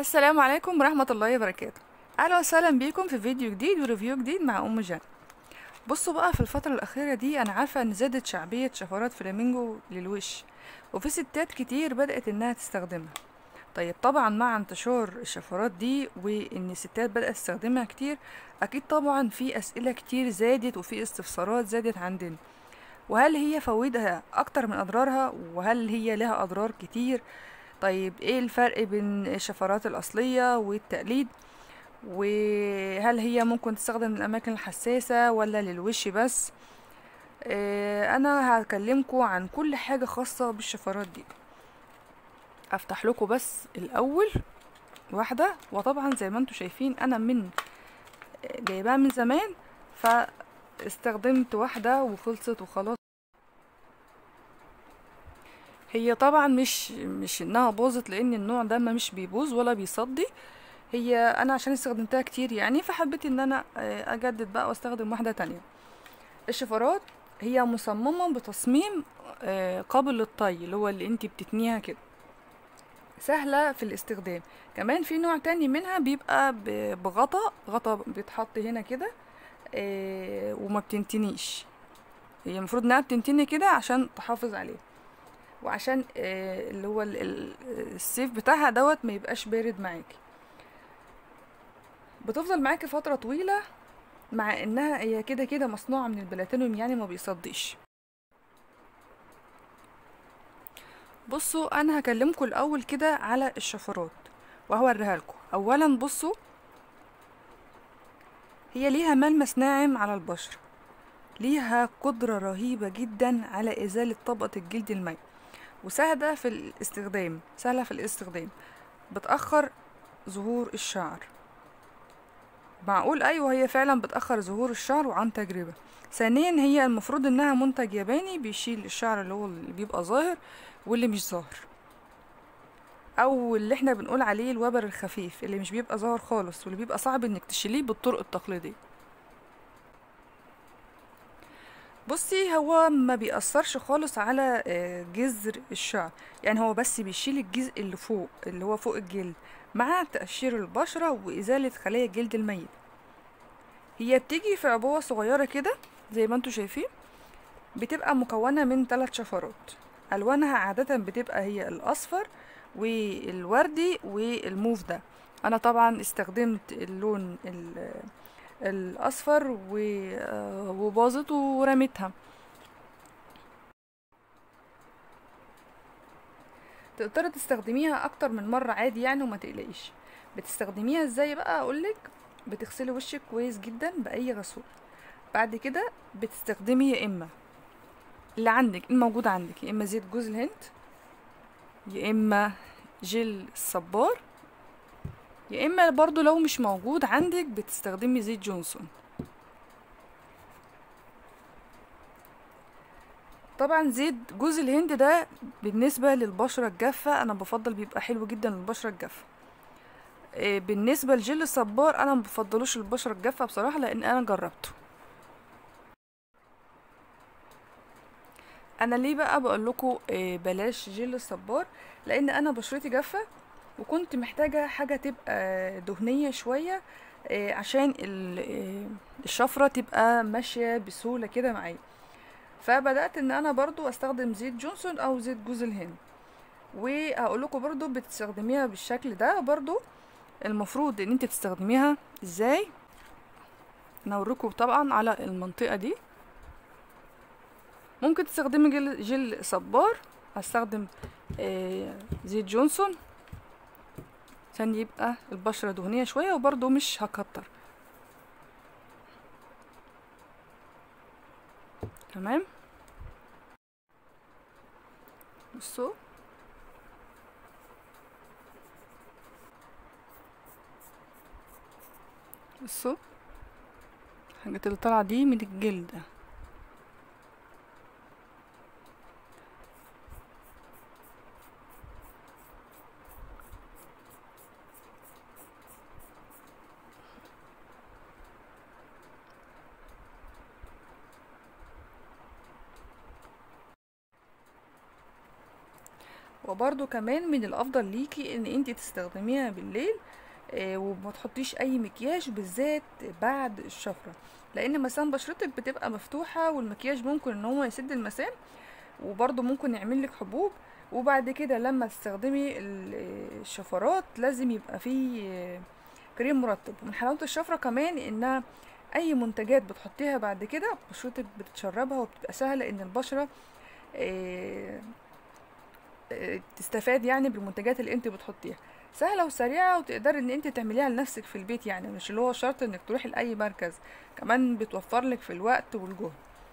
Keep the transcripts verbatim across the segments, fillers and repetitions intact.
السلام عليكم ورحمة الله وبركاته. أهلا وسهلا بيكم في فيديو جديد وريفيو جديد مع أم جنى. بصوا بقى، في الفترة الأخيرة دي أنا عارفة إن زادت شعبية شفرات فلامينجو للوش، وفي ستات كتير بدأت إنها تستخدمها. طيب طبعا مع انتشار الشفرات دي وإن الستات بدأت تستخدمها كتير، أكيد طبعا في أسئلة كتير زادت وفي استفسارات زادت عندنا. وهل هي فوائدها أكتر من أضرارها؟ وهل هي لها أضرار كتير؟ طيب ايه الفرق بين الشفرات الأصلية والتقليد؟ وهل هي ممكن تستخدم للأماكن الحساسة ولا للوش بس؟ آه أنا هكلمكم عن كل حاجة خاصة بالشفرات دي. أفتح لكم بس الأول واحدة، وطبعا زي ما انتوا شايفين أنا من جايباها من زمان، فاستخدمت واحدة وخلصت وخلاص. هي طبعا مش مش انها باظت، لان النوع ده ما مش بيبوظ ولا بيصدي. هي انا عشان استخدمتها كتير يعني، فحبيت ان انا اجدد بقى واستخدم واحدة تانية. الشفرات هي مصممة بتصميم قابل للطي، اللي هو اللي انتي بتتنيها كده، سهلة في الاستخدام. كمان في نوع تاني منها بيبقى بغطا غطا بيتحط هنا كده وما بتنتنيش. هي المفروض انها بتنتني كده عشان تحافظ عليه، وعشان اللي هو السيف بتاعها دوت ما يبقاش بارد معاكي. بتفضل معاكي فترة طويلة، مع انها هي كده كده مصنوعة من البلاتينيوم يعني ما بيصديش. بصوا انا هكلمكم الاول كده على الشفرات وهوريها لكم. اولا بصوا، هي ليها ملمس ناعم على البشرة، ليها قدرة رهيبة جدا على ازالة طبقة الجلد الميت، وسهلة في الاستخدام سهلة في الاستخدام بتأخر ظهور الشعر. معقول؟ ايوه، هي فعلا بتأخر ظهور الشعر وعن تجربة. ثانيا هي المفروض انها منتج ياباني بيشيل الشعر اللي هو اللي بيبقى ظاهر واللي مش ظاهر، او اللي احنا بنقول عليه الوبر الخفيف اللي مش بيبقى ظاهر خالص واللي بيبقى صعب انك تشيليه بالطرق التقليدية. بصي، هو ما بيأثرش خالص على جذر الشعر، يعني هو بس بيشيل الجزء اللي فوق اللي هو فوق الجلد مع تقشير البشرة وإزالة خلايا الجلد الميت. هي بتيجي في عبوة صغيرة كده زي ما انتوا شايفين، بتبقى مكونة من ثلاث شفرات. ألوانها عادة بتبقى هي الأصفر والوردي والموف ده. أنا طبعا استخدمت اللون الأصفر وباظت ورميتها. تقدري تستخدميها أكتر من مرة عادي يعني وما تقلقيش. بتستخدميها ازاي بقى؟ أقولك، بتغسلي وشك كويس جدا بأي غسول. بعد كده بتستخدمي يا إما اللي عندك الموجود عندك، يا اما زيت جوز الهند، يا اما جل الصبار، يا اما برضو لو مش موجود عندك بتستخدمي زيت جونسون. طبعا زيت جوز الهند ده بالنسبة للبشرة الجافة انا بفضل، بيبقى حلو جدا للبشرة الجافة. بالنسبة لجل الصبار انا مبفضلوش للبشرة الجافة بصراحة، لان انا جربته. انا ليه بقى بقول لكم بلاش جل الصبار؟ لان انا بشرتي جافة وكنت محتاجة حاجة تبقى دهنية شوية عشان الشفرة تبقى ماشية بسهولة كده معايا. فبدأت ان انا برضو استخدم زيت جونسون او زيت جوز الهند. وهقول لكم برضو بتستخدميها بالشكل ده برضو المفروض ان انت تستخدميها ازاي. نوريكم طبعا على المنطقة دي. ممكن تستخدمي جل, جل صبار، هستخدم آه زيت جونسون عشان يبقى البشرة دهنية شوية، وبرضو مش هكتر. تمام، بصوا بصوا الحاجات اللي طالعة دي من الجلد. وبرضو كمان من الافضل ليكي ان انت تستخدميها بالليل، آه، وما تحطيش اي مكياج بالذات بعد الشفرة، لان مسام بشرتك بتبقى مفتوحة والمكياج ممكن ان هو يسد المسام، وبرضو ممكن يعمل لك حبوب. وبعد كده لما تستخدمي ال- الشفرات لازم يبقى فيه آه، كريم مرطب. ومن حلاوة الشفرة كمان انها اي منتجات بتحطيها بعد كده بشرتك بتتشربها، وبتبقى سهلة ان البشرة آه، آه، تستفاد يعني بالمنتجات اللي انت بتحطيها، سهلة وسريعة، وتقدري ان انت تعمليها لنفسك في البيت، يعني مش اللي هو شرط انك تروحي لأي مركز، كمان بتوفر لك في الوقت والجهد.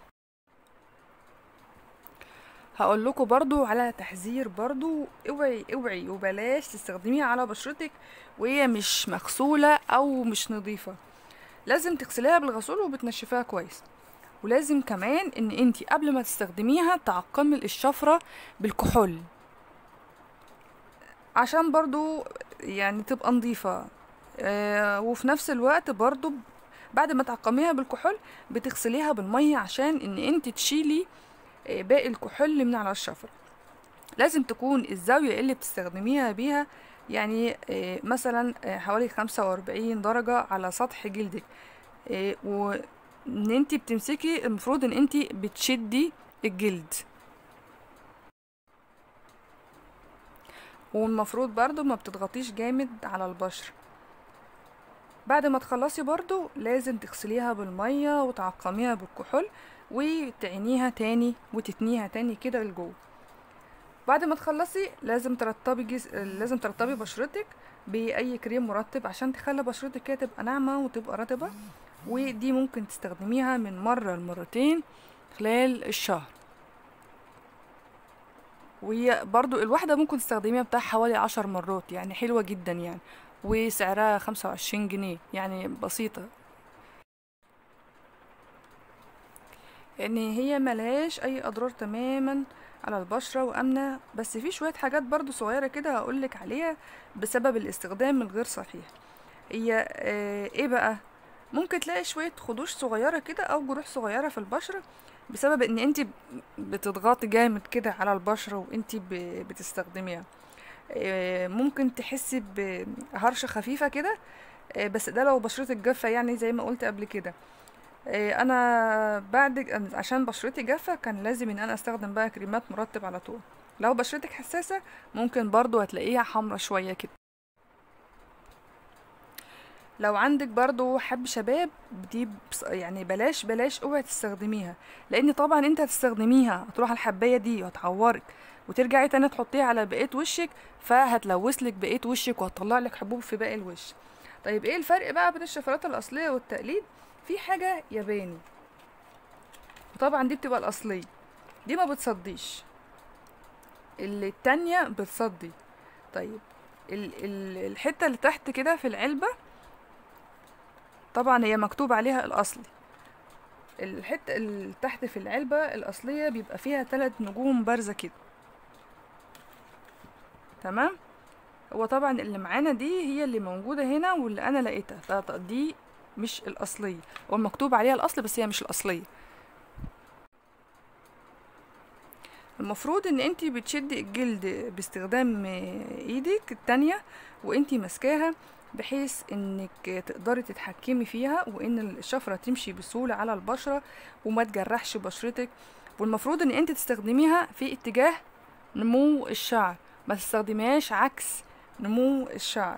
هقول لكم برضو على تحذير برضو، اوعي اوعي وبلاش تستخدميها على بشرتك وهي مش مغسولة او مش نظيفة. لازم تغسليها بالغسول وبتنشفيها كويس. ولازم كمان ان انتي قبل ما تستخدميها تعقمي الشفرة بالكحول، عشان برضو يعني تبقى نظيفة. آه وفي نفس الوقت برضو بعد ما تعقميها بالكحول بتغسليها بالمية، عشان ان انتي تشيلي آه باقي الكحول من على الشفرة. لازم تكون الزاوية اللي بتستخدميها بيها يعني آه مثلا آه حوالي خمسة واربعين درجة على سطح جلدك. آه وان انتي بتمسكي، المفروض ان انتي بتشدي الجلد، والمفروض برضو ما بتضغطيش جامد على البشرة. بعد ما تخلصي برضو لازم تغسليها بالمية وتعقميها بالكحول وتعينيها تاني وتتنيها تاني كده لجوه. بعد ما تخلصي لازم ترطبي جز... لازم ترطبي بشرتك باي كريم مرطب عشان تخلي بشرتك كده تبقى ناعمه وتبقى رطبه. ودي ممكن تستخدميها من مره لمرتين خلال الشهر. وهي برضو الواحده ممكن تستخدميها بتاع حوالي عشر مرات، يعني حلوه جدا يعني. وسعرها خمسة وعشرين جنيه، يعني بسيطه. يعني هي ملهاش اي اضرار تماما على البشرة وامنة، بس في شوية حاجات برضو صغيرة كده هقولك عليها بسبب الاستخدام الغير صحيح. هي آه ايه بقى؟ ممكن تلاقي شوية خدوش صغيرة كده او جروح صغيرة في البشرة بسبب ان انتي بتضغطي جامد كده على البشرة وانتي ب- بتستخدميها. آه ممكن تحسي بهرشة خفيفة كده، آه بس ده لو بشرتك جافة، يعني زي ما قلت قبل كده. إيه، انا بعد عشان بشرتي جافة كان لازم ان انا استخدم بقى كريمات مرطب على طول. لو بشرتك حساسة ممكن برضو هتلاقيها حمرا شوية كده. لو عندك برضو حب شباب، دي بص- يعني بلاش بلاش اوعي تستخدميها، لان طبعا انت هتستخدميها هتروح الحباية دي وهتعورك، وترجعي تاني تحطيها على بقية وشك، فهتلوثلك بقية وشك وهتطلع لك حبوب في باقي الوش. طيب ايه الفرق بقى بين الشفرات الاصلية والتقليد؟ في حاجة ياباني، وطبعا دي بتبقى الاصلية، دي ما بتصديش، اللي التانية بتصدي. طيب ال ال الحتة اللي تحت كده في العلبة طبعا هي مكتوب عليها الأصلي. الحتة اللي تحت في العلبة الأصلية بيبقى فيها ثلاث نجوم بارزة كده، تمام. هو طبعا اللي معانا دي هي اللي موجودة هنا واللي أنا لقيتها، فدي مش الأصلية، هو مكتوب عليها الأصل بس هي مش الأصلية. المفروض ان انتي بتشدي الجلد باستخدام ايدك التانية وانتي ماسكاها، بحيث انك تقدري تتحكمي فيها وان الشفرة تمشي بسهولة على البشرة وما تجرحش بشرتك. والمفروض ان انتي تستخدميها في اتجاه نمو الشعر، ما تستخدميهاش عكس نمو الشعر.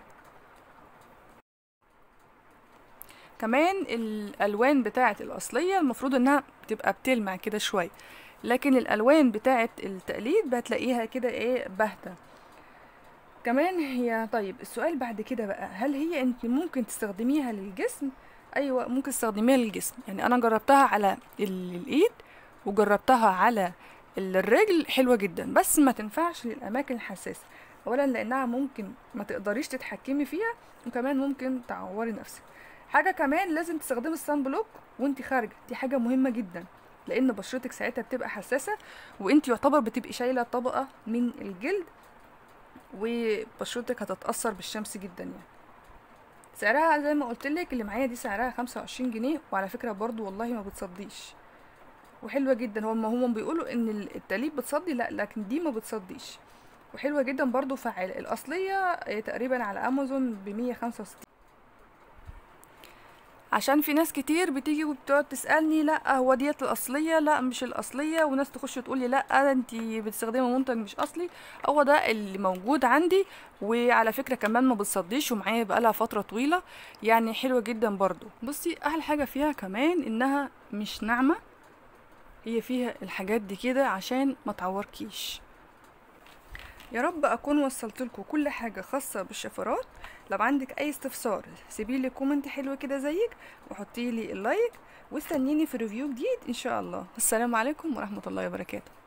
كمان الالوان بتاعه الاصليه المفروض انها بتبقى بتلمع كده شويه، لكن الالوان بتاعه التقليد بتلاقيها كده ايه باهته. كمان هي طيب السؤال بعد كده بقى، هل هي انت ممكن تستخدميها للجسم؟ ايوه ممكن تستخدميها للجسم. يعني انا جربتها على ال- الايد وجربتها على الرجل، حلوة جدا، بس ما تنفعش للاماكن الحساسة. اولا لانها ممكن ما تقدريش تتحكمي فيها، وكمان ممكن تعوري نفسك. حاجة كمان لازم تستخدمي الصن بلوك وانت خارجة، دي حاجة مهمة جدا، لان بشرتك ساعتها بتبقى حساسة وانت يعتبر بتبقي شايلة طبقة من الجلد، وبشرتك هتتأثر بالشمس جدا يعني. سعرها زي ما قلت لك اللي معايا دي سعرها خمسة وعشرين جنيه، وعلى فكرة برضو والله ما بتصديش، وحلوة جدا. هم هم بيقولوا ان التقليد بتصدي، لا لكن دي ما بتصديش. وحلوه جدا برضو فعالة. الاصليه آه، تقريبا على امازون بمية وخمسة وستين. عشان في ناس كتير بتيجي وبتقعد تسألني لا هو ديت الأصلية، لا مش الأصلية، وناس تخش تقولي لا انتي بتستخدمي منتج مش أصلي. هو ده اللي موجود عندي، وعلى فكرة كمان ما بتصديش ومعايا بقالها فترة طويلة، يعني حلوة جدا برضو. بصي أحلى حاجة فيها كمان إنها مش ناعمة، هي فيها الحاجات دي كده عشان ما تعوركيش. يا رب اكون وصلت لكم كل حاجه خاصه بالشفرات. لو عندك اي استفسار سيبيلي كومنت حلو كده زيك، وحطيلي اللايك، واستنيني في ريفيو جديد ان شاء الله. السلام عليكم ورحمه الله وبركاته.